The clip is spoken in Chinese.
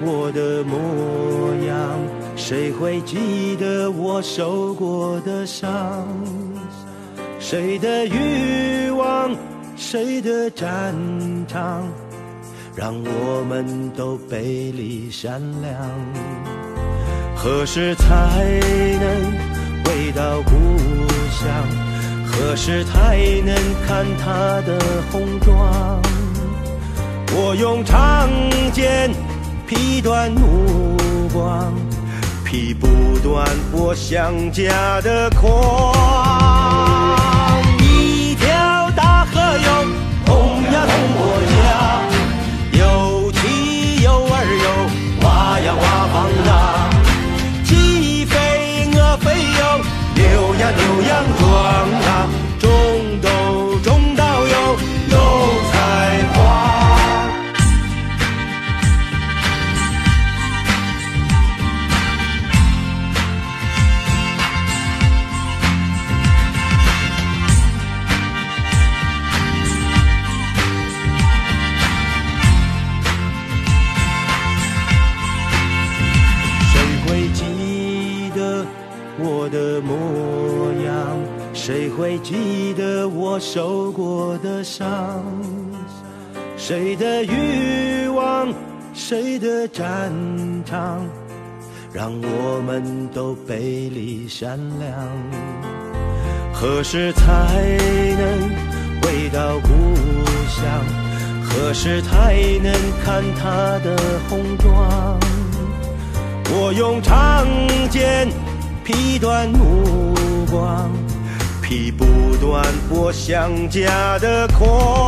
我的模样？谁会记得我受过的伤？谁的欲望，谁的战场，让我们都背离善良。何时才能回到故乡？何时才能看他的红妆？我用长剑劈断目光，劈不断我想家的狂。一条大河有通呀通我家，有妻有儿有娃呀娃房大，鸡飞鹅飞有牛呀牛羊壮啊，种豆种稻有菜花。我的模样，谁会记得我受过的伤？谁的欲望，谁的战场，让我们都背离善良。何时才能回到故乡？何时才能看他的红妆？我用长剑劈断目光，劈不断我想家的狂。